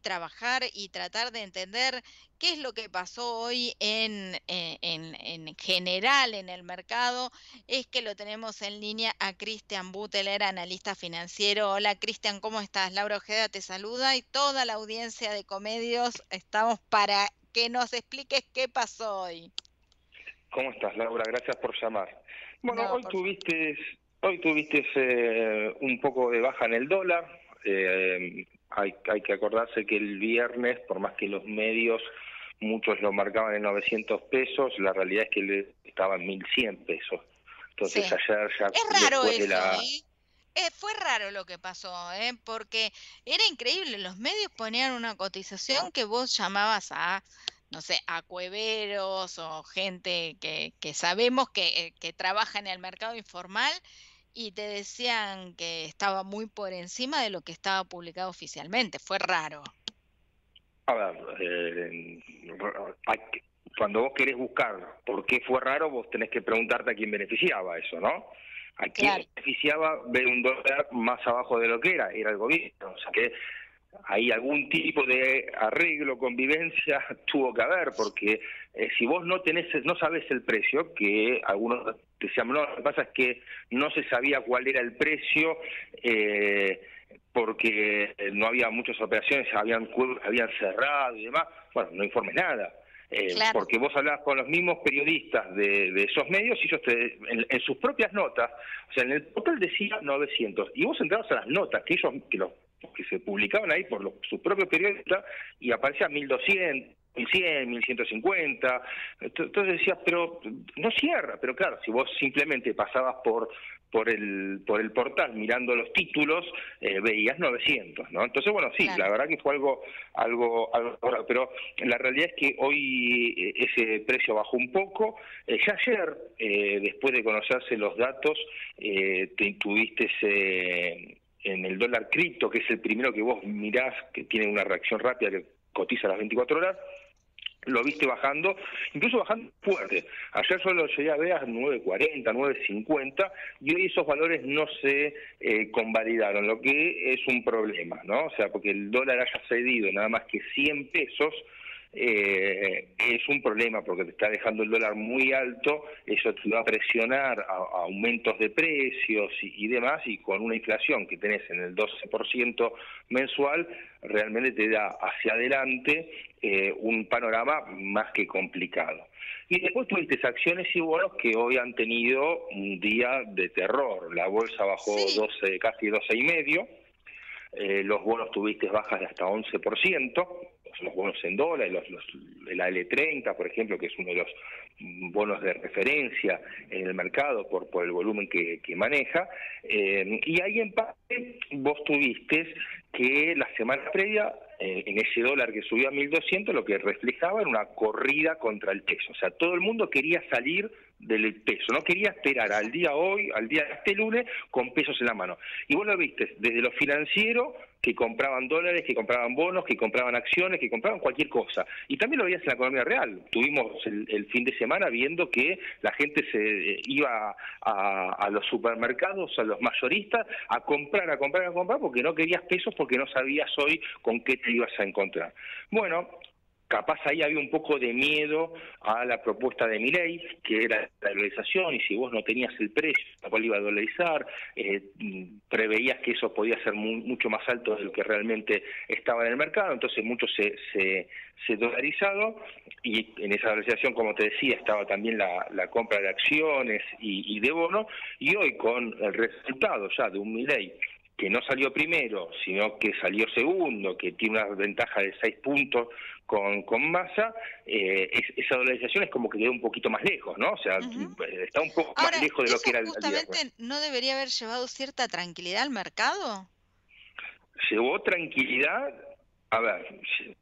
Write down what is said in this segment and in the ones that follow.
trabajar y tratar de entender qué es lo que pasó hoy en general en el mercado, es que lo tenemos en línea a Cristian Butteler, analista financiero. Hola Cristian, ¿cómo estás? Laura Ojeda te saluda y toda la audiencia de Comedios estamos para que nos expliques qué pasó hoy. ¿Cómo estás, Laura? Gracias por llamar. Bueno, No, por favor. hoy tuviste un poco de baja en el dólar. Hay que acordarse que el viernes, por más que los medios, muchos lo marcaban en 900 pesos, la realidad es que estaba en 1100 pesos. Sí. Entonces ayer ya Es raro después de eso, la... ¿eh? Fue raro lo que pasó, ¿eh? Porque era increíble. Los medios ponían una cotización que vos llamabas a, no sé, a cueveros o gente que sabemos que trabaja en el mercado informal y te decían que estaba muy por encima de lo que estaba publicado oficialmente. Fue raro. A ver, cuando vos querés buscar por qué fue raro, vos tenés que preguntarte a quién beneficiaba eso, ¿no? ¿A quién Claro, beneficiaba ver un dólar más abajo de lo que era? Era el gobierno. O sea que hay algún tipo de arreglo, convivencia, tuvo que haber, porque si vos no sabés el precio, que algunos decían, no, lo que pasa es que no se sabía cuál era el precio, porque no había muchas operaciones, habían cerrado y demás. Bueno, no informes nada. claro. Porque vos hablabas con los mismos periodistas de esos medios y ellos en sus propias notas, o sea, en el portal decía 900, y vos entrabas a las notas que se publicaban ahí por sus propios periodistas y aparecía 1200, 1100, 1150. Entonces decías, pero no cierra. Pero claro, si vos simplemente pasabas por el portal mirando los títulos, veías 900, ¿no? Entonces, bueno, sí, Claro. la verdad que fue algo raro, pero la realidad es que hoy ese precio bajó un poco. Ya ayer, después de conocerse los datos, tuviste en el dólar cripto, que es el primero que vos mirás, que tiene una reacción rápida, que cotiza a las 24 horas, lo viste bajando, incluso bajando fuerte. Ayer solo llegué a ver a 9.40, 9.50, y hoy esos valores no se convalidaron, lo que es un problema, ¿no? O sea, porque el dólar haya cedido nada más que 100 pesos, es un problema porque te está dejando el dólar muy alto, eso te va a presionar a aumentos de precios y demás, y con una inflación que tenés en el 12% mensual, realmente te da hacia adelante un panorama más que complicado. Y después tuviste acciones y bonos que hoy han tenido un día de terror. La bolsa bajó Sí, casi 12,5%. Los bonos tuviste bajas de hasta 11%, los bonos en dólares, el AL30, por ejemplo, que es uno de los bonos de referencia en el mercado por el volumen que maneja, y ahí en parte vos tuviste que la semana previa, en ese dólar que subió a 1.200, lo que reflejaba era una corrida contra el peso. O sea, todo el mundo quería salir del peso, no quería esperar al día hoy, al día de este lunes, con pesos en la mano. Y vos lo viste, desde lo financiero, que compraban dólares, que compraban bonos, que compraban acciones, que compraban cualquier cosa. Y también lo veías en la economía real. Tuvimos el fin de semana viendo que la gente se iba a los supermercados, a los mayoristas, a comprar, porque no querías pesos, porque no sabías hoy con qué te ibas a encontrar. Bueno, capaz ahí había un poco de miedo a la propuesta de Milei, que era la dolarización, y si vos no tenías el precio a cual iba a dolarizar, preveías que eso podía ser mucho más alto de lo que realmente estaba en el mercado, entonces mucho se dolarizado, y en esa dolarización, como te decía, estaba también la compra de acciones y de bonos, y hoy con el resultado ya de un Milei que no salió primero, sino que salió segundo, que tiene una ventaja de 6 puntos con Massa, esa dolarización es como que quedó un poquito más lejos, ¿no? O sea, ujú. está un poco más Ahora, lejos de lo ¿eso que era el justamente viernes. no debería haber llevado cierta tranquilidad al mercado? Llevó tranquilidad, a ver,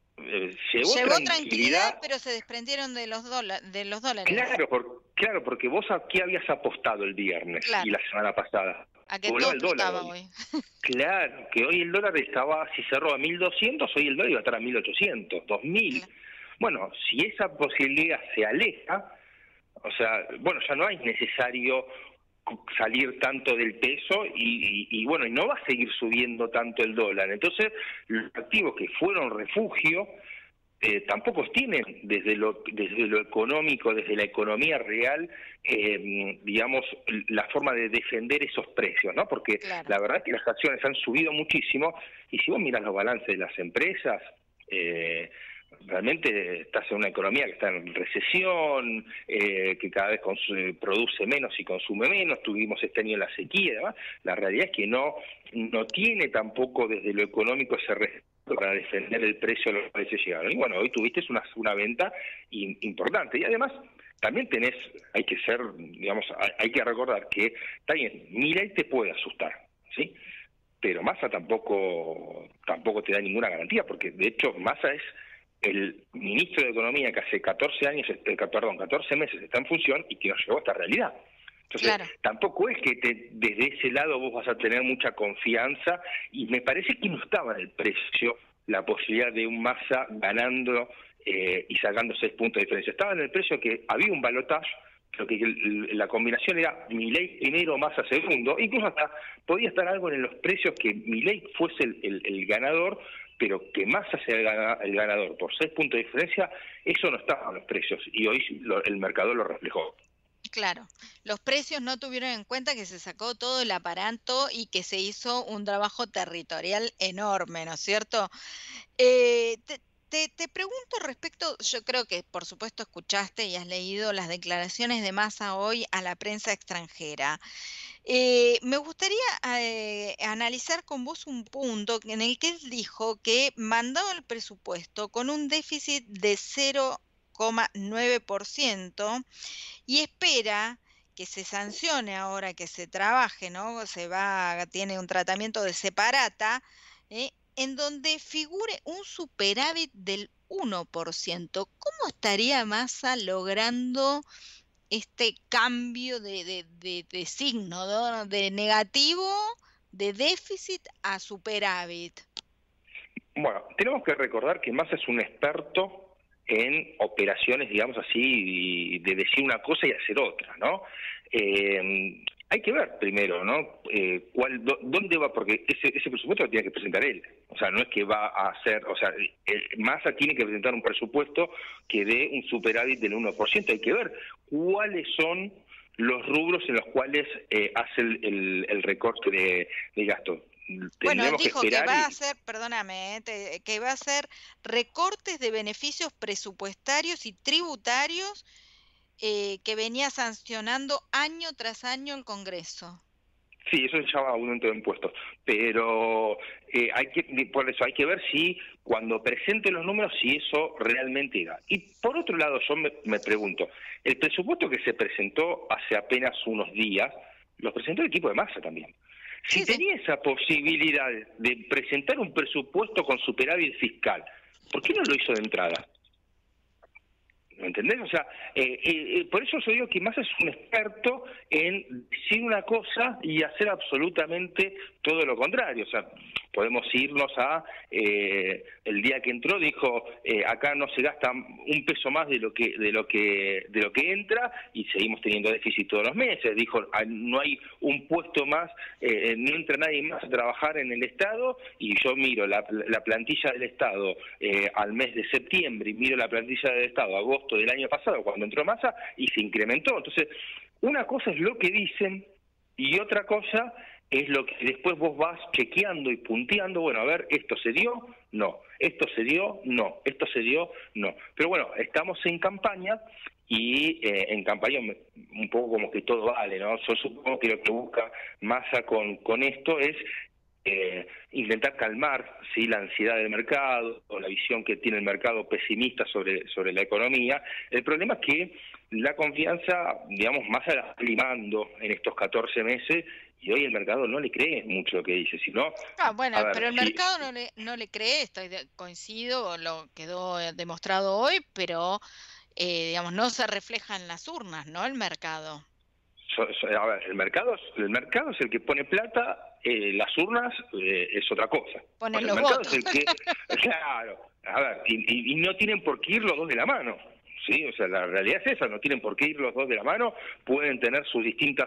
llevó Llevó tranquilidad, tranquilidad, pero se desprendieron de de los dólares. claro, porque vos a qué habías apostado el viernes y Claro, la semana pasada. a que todo Volaba el dólar explotaba hoy. hoy. Claro, que hoy el dólar estaba, si cerró a 1.200, hoy el dólar iba a estar a 1.800, 2.000. Cla- Bueno, si esa posibilidad se aleja, o sea, bueno, ya no es necesario salir tanto del peso y bueno, y no va a seguir subiendo tanto el dólar. Entonces, los activos que fueron refugio tampoco tienen desde lo económico, desde la economía real, digamos, la forma de defender esos precios, ¿no? Porque Claro. la verdad es que las acciones han subido muchísimo y si vos mirás los balances de las empresas, realmente estás en una economía que está en recesión, que cada vez produce menos y consume menos, tuvimos este año la sequía y demás. La realidad es que no tiene tampoco desde lo económico ese respaldo para defender el precio a los cuales se llegaron. Y bueno, hoy tuviste una venta importante. Y además, también hay que ser, digamos, hay que recordar que, está bien, Milei te puede asustar, ¿sí? Pero Massa tampoco te da ninguna garantía, porque de hecho Massa es el ministro de Economía que hace 14 meses está en función y que nos llevó a esta realidad. Entonces, Claro. tampoco es que desde ese lado vos vas a tener mucha confianza, y me parece que no estaba en el precio la posibilidad de un Massa ganando y sacando 6 puntos de diferencia. Estaba en el precio que había un balotaje, pero que la combinación era Milei primero, Massa segundo, incluso hasta podía estar algo en los precios que Milei fuese el ganador, pero que Massa sea el ganador por 6 puntos de diferencia, eso no estaba en los precios, y hoy el mercado lo reflejó. Claro, los precios no tuvieron en cuenta que se sacó todo el aparato y que se hizo un trabajo territorial enorme, ¿no es cierto? Te pregunto respecto, yo creo que por supuesto escuchaste y has leído las declaraciones de Massa hoy a la prensa extranjera. Me gustaría analizar con vos un punto en el que él dijo que mandó el presupuesto con un déficit de 0,9% y espera que se sancione ahora que se trabaje, ¿no? Tiene un tratamiento de separata, en donde figure un superávit del 1%. ¿Cómo estaría Massa logrando este cambio de signo, ¿no? De negativo, de déficit a superávit? Bueno, tenemos que recordar que Massa es un experto en operaciones, digamos así, de decir una cosa y hacer otra, ¿no? Hay que ver primero, ¿no? ¿Dónde va? Porque ese presupuesto lo tiene que presentar él. O sea, no es que va a hacer, o sea, Massa tiene que presentar un presupuesto que dé un superávit del 1%. Hay que ver cuáles son los rubros en los cuales hace el recorte de gasto. Bueno, él Tendremos que dijo que esperar va a hacer, perdóname, que va a hacer recortes de beneficios presupuestarios y tributarios que venía sancionando año tras año el Congreso. Sí, eso se llama aumento de impuestos, pero por eso hay que ver si cuando presente los números, si eso realmente da. Y por otro lado, yo me pregunto, el presupuesto que se presentó hace apenas unos días, lo presentó el equipo de Massa también. Si Sí, tenía esa posibilidad de presentar un presupuesto con superávit fiscal, ¿por qué no lo hizo de entrada? ¿Me entendés? O sea, por eso yo digo que Massa es un experto en decir una cosa y hacer absolutamente todo lo contrario. O sea, podemos irnos a el día que entró dijo acá no se gasta un peso más de lo que entra y seguimos teniendo déficit todos los meses. Dijo no hay un puesto más, no entra nadie más a trabajar en el Estado, y yo miro la plantilla del Estado al mes de septiembre y miro la plantilla del Estado agosto del año pasado cuando entró Massa y se incrementó. Entonces, una cosa es lo que dicen y otra cosa es lo que después vos vas chequeando y punteando. Bueno, a ver, ¿esto se dio? No. ¿Esto se dio? No. ¿Esto se dio? No. Pero bueno, estamos en campaña y en campaña un poco como que todo vale, ¿no? Yo supongo que lo que busca Massa con esto es intentar calmar, ¿sí?, la ansiedad del mercado o la visión que tiene el mercado pesimista sobre la economía. El problema es que la confianza, digamos, Massa la está limando en estos 14 meses y hoy el mercado no le cree mucho lo que dice, sino... Bueno, pero el mercado no le cree, coincido, lo quedó demostrado hoy, pero digamos, no se refleja en las urnas, ¿no? El mercado. A ver, el mercado es el que pone plata, las urnas es otra cosa. Ponen el los mercado votos. es el que, claro, a ver, y no tienen por qué ir los dos de la mano. ¿sí? O sea, la realidad es esa, no tienen por qué ir los dos de la mano, pueden tener sus distintas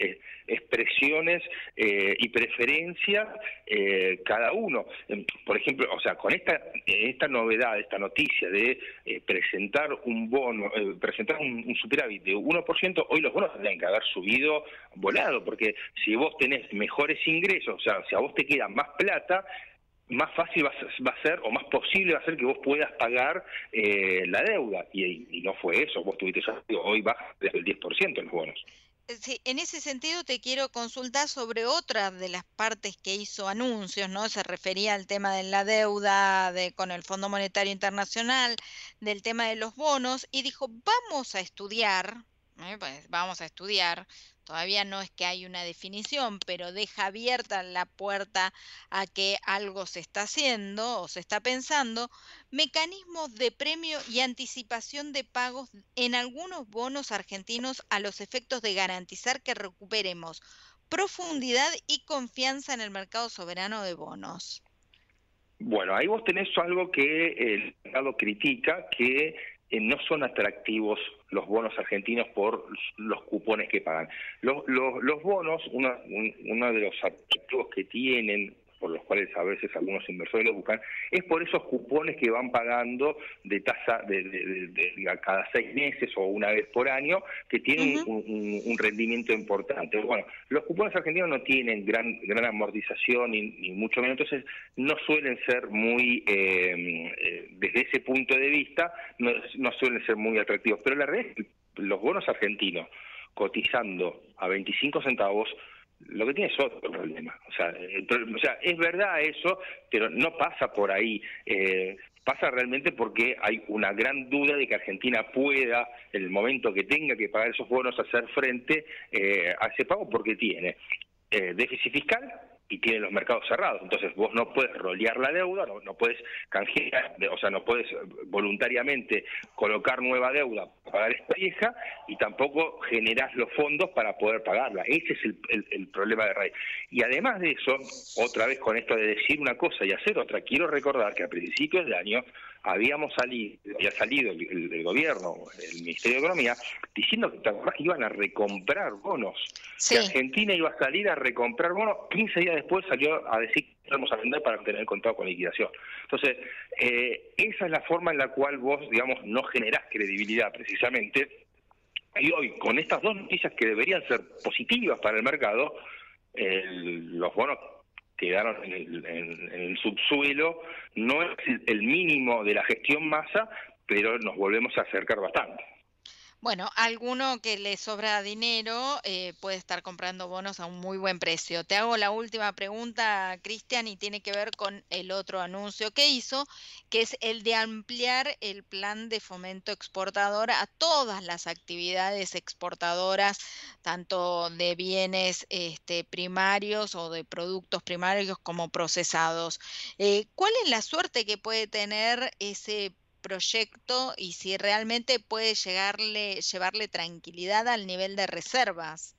expresiones y preferencias cada uno. Por ejemplo, o sea, con esta novedad, esta noticia de presentar un bono, presentar un superávit de 1%, hoy los bonos tendrían que haber subido volado, porque si vos tenés mejores ingresos, o sea, si a vos te queda más plata, más fácil va a ser, o más posible va a ser que vos puedas pagar la deuda, y no fue eso, vos tuviste, ya digo, hoy baja desde el 10% en los bonos. Sí, en ese sentido te quiero consultar sobre otra de las partes que hizo anuncios, ¿no? Se refería al tema de la deuda con el Fondo Monetario Internacional, del tema de los bonos, y dijo, vamos a estudiar, pues vamos a estudiar, todavía no es que hay una definición, pero deja abierta la puerta a que algo se está haciendo o se está pensando, mecanismos de premio y anticipación de pagos en algunos bonos argentinos a los efectos de garantizar que recuperemos profundidad y confianza en el mercado soberano de bonos. Bueno, ahí vos tenés algo que el mercado critica, que no son atractivos los bonos argentinos por los cupones que pagan. Los bonos, uno de los atractivos que tienen, por los cuales a veces algunos inversores los buscan, es por esos cupones que van pagando de tasa de cada 6 meses o una vez por año, que tienen un rendimiento importante. Bueno, los cupones argentinos no tienen gran amortización, ni mucho menos, entonces no suelen ser muy, desde ese punto de vista, no suelen ser muy atractivos. Pero la realidad es que los bonos argentinos cotizando a 25 centavos, lo que tiene es otro problema. O sea, es verdad eso, pero no pasa por ahí. Pasa realmente porque hay una gran duda de que Argentina pueda, en el momento que tenga que pagar esos bonos, hacer frente a ese pago, porque tiene déficit fiscal y tiene los mercados cerrados. Entonces vos no puedes rolear la deuda, no puedes canjear, o sea, no puedes voluntariamente colocar nueva deuda para pagar esta vieja, y tampoco generás los fondos para poder pagarla. Ese es el problema de raíz. Y además de eso, otra vez con esto de decir una cosa y hacer otra, quiero recordar que a principios de año había salido el gobierno, el Ministerio de Economía, diciendo que iban a recomprar bonos, sí, que Argentina iba a salir a recomprar bonos. 15 días después salió a decir que íbamos a vender para tener contado con liquidación. Entonces, esa es la forma en la cual vos, digamos, no generás credibilidad precisamente. Y hoy, con estas dos noticias que deberían ser positivas para el mercado, los bonos quedaron en el subsuelo. No es el mínimo de la gestión Massa, pero nos volvemos a acercar bastante. Bueno, alguno que le sobra dinero puede estar comprando bonos a un muy buen precio. Te hago la última pregunta, Cristian, y tiene que ver con el otro anuncio que hizo, que es el de ampliar el plan de fomento exportador a todas las actividades exportadoras, tanto de bienes primarios o de productos primarios como procesados. ¿Cuál es la suerte que puede tener ese proyecto y si realmente puede llevarle tranquilidad al nivel de reservas?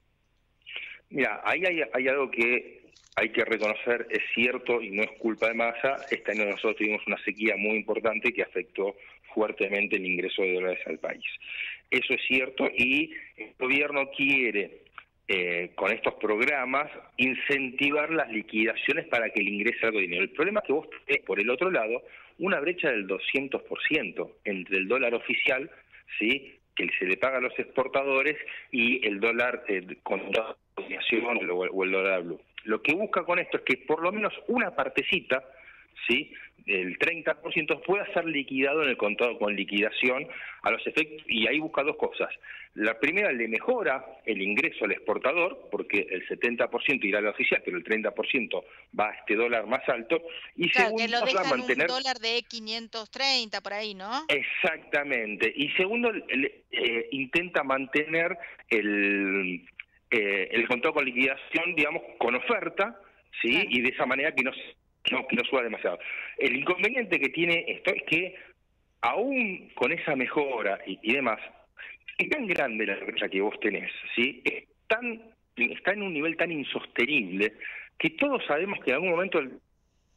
Mira, ahí hay algo que hay que reconocer, es cierto, y no es culpa de Massa. Este año nosotros tuvimos una sequía muy importante que afectó fuertemente el ingreso de dólares al país. Eso es cierto, y el gobierno quiere, con estos programas, incentivar las liquidaciones para que le ingrese algo de dinero. El problema es que vos tenés, por el otro lado, una brecha del 200% entre el dólar oficial, ¿sí?, que se le paga a los exportadores, y el dólar con liquidación o el dólar blue. Lo que busca con esto es que por lo menos una partecita, ¿sí?, el 30% pueda ser liquidado en el contado con liquidación a los efectos, y ahí busca dos cosas. La primera, le mejora el ingreso al exportador, porque el 70% irá al oficial, pero el 30% va a este dólar más alto, y Claro, segundo, que lo va a dejan mantener... un dólar de 530 por ahí, ¿no? Exactamente. Y segundo, intenta mantener el contado con liquidación, digamos, con oferta, ¿sí?, Claro. y de esa manera que no suba demasiado. El inconveniente que tiene esto es que, aún con esa mejora y demás, es tan grande la brecha que vos tenés, ¿sí?, está en un nivel tan insostenible que todos sabemos que en algún momento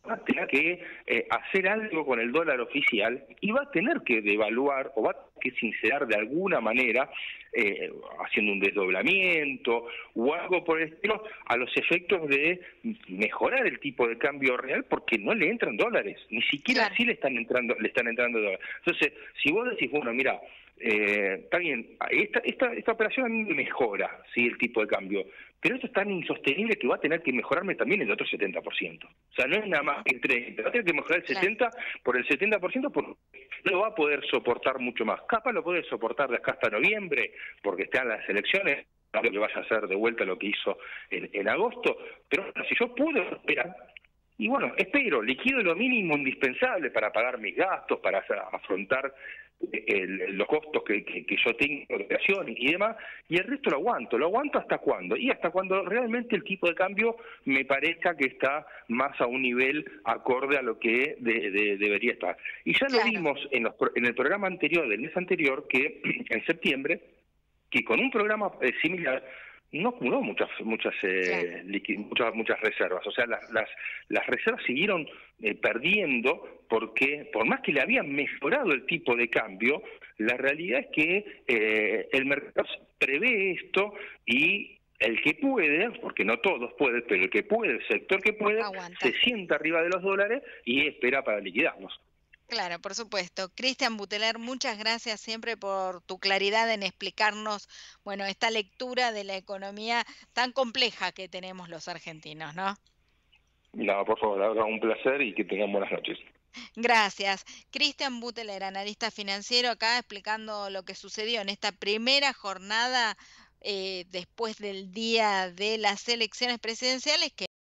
va a tener que hacer algo con el dólar oficial y va a tener que devaluar o va a tener que sincerar de alguna manera, haciendo un desdoblamiento o algo por el estilo, a los efectos de mejorar el tipo de cambio real, porque no le entran dólares, ni siquiera Claro, así le están entrando dólares. Entonces, si vos decís, bueno, mira, está bien, esta operación a mí me mejora, ¿sí?, el tipo de cambio, pero esto es tan insostenible que va a tener que mejorarme también el otro 70%. O sea, no es nada más que el 30%, va a tener que mejorar el claro, 70% por el 70%, porque no lo va a poder soportar mucho más. Capaz lo puede soportar de acá hasta noviembre, porque están las elecciones, no creo que vaya a hacer de vuelta lo que hizo en agosto, pero bueno, si yo puedo esperar, y bueno, espero, liquido lo mínimo indispensable para pagar mis gastos, para afrontar los costos que yo tengo de operación y demás, y el resto lo aguanto ¿hasta cuándo? Y hasta cuando realmente el tipo de cambio me parezca que está más a un nivel acorde a lo que debería estar. Y ya lo claro. vimos en el programa anterior, del mes anterior, que en septiembre, que con un programa similar no acumuló Claro. muchas reservas. O sea, las reservas siguieron perdiendo, porque por más que le habían mejorado el tipo de cambio, la realidad es que el mercado prevé esto y el que puede, porque no todos pueden, pero el que puede, el sector que puede, se Aguanta. sienta arriba de los dólares y espera para liquidarlos. Claro, por supuesto. Cristian Buteler, muchas gracias siempre por tu claridad en explicarnos, bueno, esta lectura de la economía tan compleja que tenemos los argentinos, ¿no? No, por favor, haga un placer y que tengan buenas noches. Gracias. Cristian Buteler, analista financiero, acá explicando lo que sucedió en esta primera jornada después del día de las elecciones presidenciales, que